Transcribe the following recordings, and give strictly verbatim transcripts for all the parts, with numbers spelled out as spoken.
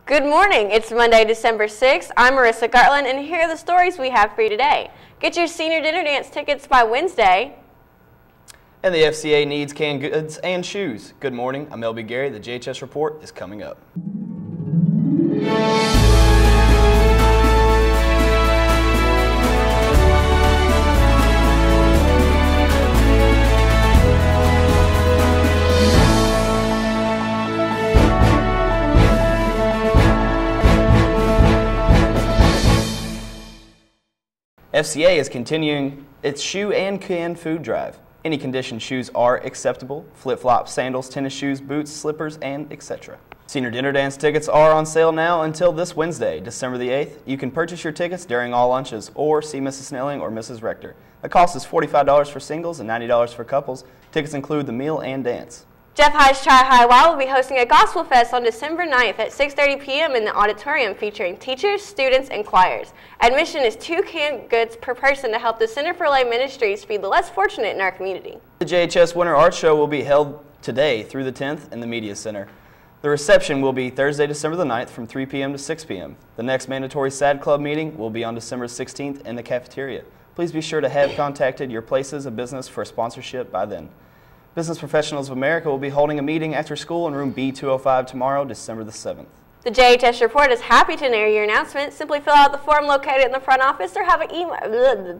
Good morning. It's Monday, December sixth. I'm Marissa Gartland, and here are the stories we have for you today. Get your senior dinner dance tickets by Wednesday. And the F C A needs canned goods and shoes. Good morning. I'm L B Gary. The J H S Report is coming up. F C A is continuing its shoe and canned food drive. Any conditioned shoes are acceptable: flip-flops, sandals, tennis shoes, boots, slippers, and et cetera. Senior dinner dance tickets are on sale now until this Wednesday, December the eighth. You can purchase your tickets during all lunches or see Missus Snelling or Missus Rector. The cost is forty-five dollars for singles and ninety dollars for couples. Tickets include the meal and dance. Jeff High's Try High Wow will be hosting a Gospel Fest on December ninth at six thirty p m in the auditorium featuring teachers, students, and choirs. Admission is two canned goods per person to help the Center for Lay Ministries feed the less fortunate in our community. The J H S Winter Art Show will be held today through the tenth in the Media Center. The reception will be Thursday, December the ninth from three p m to six p m The next mandatory S A D Club meeting will be on December sixteenth in the cafeteria. Please be sure to have contacted your places of business for sponsorship by then. Business Professionals of America will be holding a meeting after school in room B two oh five tomorrow, December the seventh. The J H S Report is happy to narrate your announcement. Simply fill out the form located in the front office or have an email.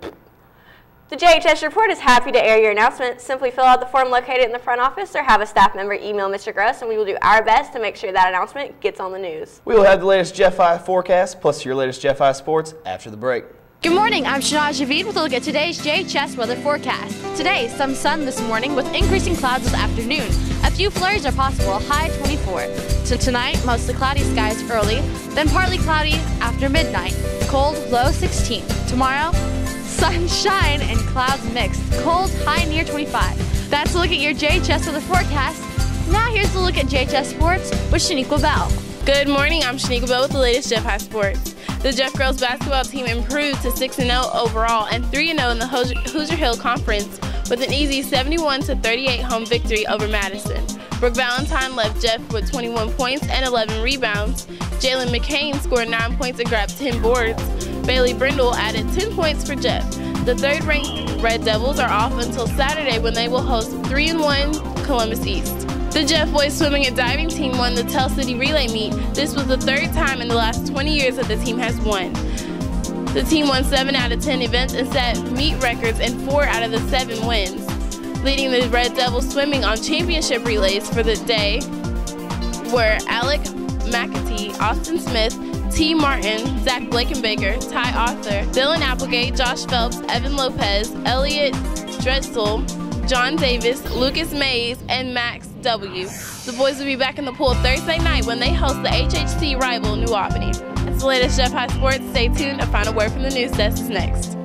The J H S Report is happy to air your announcement. Simply fill out the form located in the front office or have a staff member email Mister Gross, and we will do our best to make sure that announcement gets on the news. We will have the latest Jeff High forecast plus your latest Jeff High sports after the break. Good morning, I'm Shana Javid with a look at today's J H S weather forecast. Today, some sun this morning with increasing clouds this afternoon. A few flurries are possible, a high twenty-four. So tonight, mostly cloudy skies early, then partly cloudy after midnight. Cold, low sixteen. Tomorrow, sunshine and clouds mixed. Cold, high near twenty-five. That's a look at your J H S weather forecast. Now here's a look at J H S Sports with Shaniqua Bell. Good morning, I'm Shaniqua Bell with the latest Jeff High Sports. The Jeff girls basketball team improved to six and oh overall and three and oh in the Hoosier Hill Conference with an easy seventy-one to thirty-eight home victory over Madison. Brooke Valentine left Jeff with twenty-one points and eleven rebounds. Jalen McCain scored nine points and grabbed ten boards. Bailey Brindle added ten points for Jeff. The third-ranked Red Devils are off until Saturday when they will host three and one Columbus East. The Jeff boys swimming and diving team won the Tell City Relay Meet. This was the third time in the last twenty years that the team has won. The team won seven out of ten events and set meet records in four out of the seven wins. Leading the Red Devils swimming on championship relays for the day were Alec McAtee, Austin Smith, T. Martin, Zach Blakenbaker, Ty Arthur, Dylan Applegate, Josh Phelps, Evan Lopez, Elliot Drexel, John Davis, Lucas Mays, and Max W. The boys will be back in the pool Thursday night when they host the H H C rival New Albany. That's the latest Jeff High Sports. Stay tuned. A final word from the news desk is next.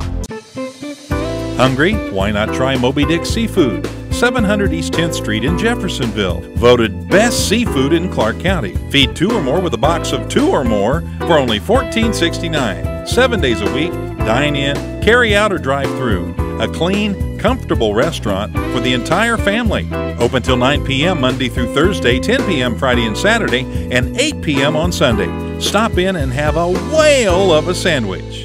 Hungry? Why not try Moby Dick Seafood? seven hundred East tenth Street in Jeffersonville. Voted best seafood in Clark County. Feed two or more with a box of two or more for only fourteen sixty-nine. Seven days a week. Dine in, carry out, or drive through. A clean, comfortable restaurant for the entire family. Open till nine p m Monday through Thursday, ten p m Friday and Saturday, and eight p m on Sunday. Stop in and have a whale of a sandwich.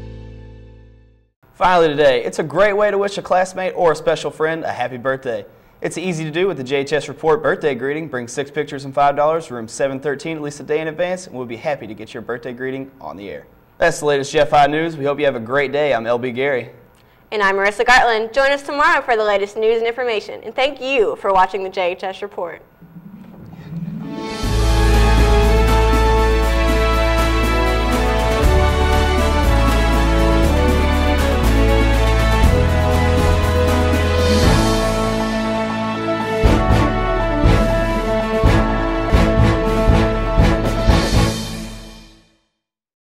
Finally today, it's a great way to wish a classmate or a special friend a happy birthday. It's easy to do with the J H S Report birthday greeting. Bring six pictures and five dollars, room seven thirteen at least a day in advance, and we'll be happy to get your birthday greeting on the air. That's the latest Jeff High News. We hope you have a great day. I'm L B Gary. And I'm Marissa Gartland. Join us tomorrow for the latest news and information. And thank you for watching the J H S Report.